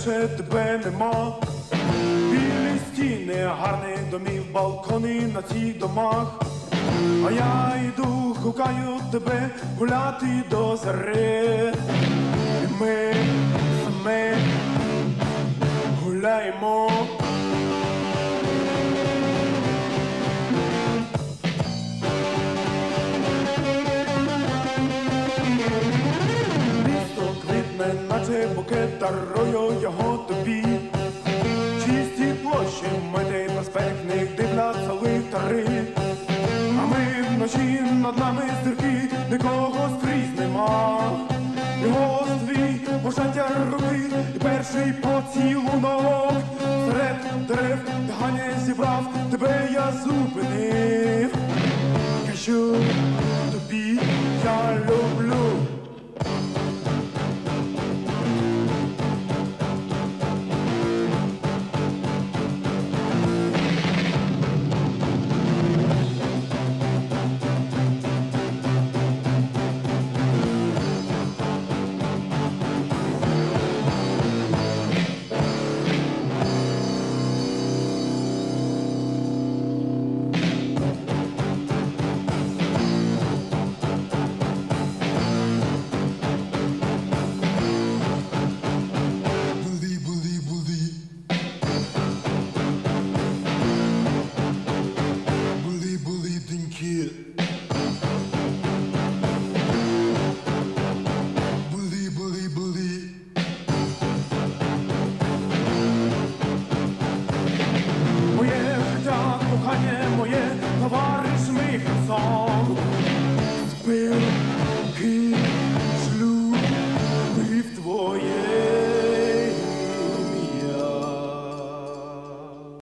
наче тебе нема. Білі стіни, гарні домів, балкони на цих домах. А я йду, гукаю тебе гуляти до зари. І ми гуляємо. Місто квітне, наче букет, дарую його тобі. Чисті площі, митий проспект, в них дивляться ліхтари. А ми вночі над нами зірки, нікого скрізь нема. Його твій пожаття руки і перший поцілунок. Серед дерев дихання зібрав, тебе я зупинив. Кажу тобі, я люблю. Моє життя, кохання моє, товариш мій Херсон.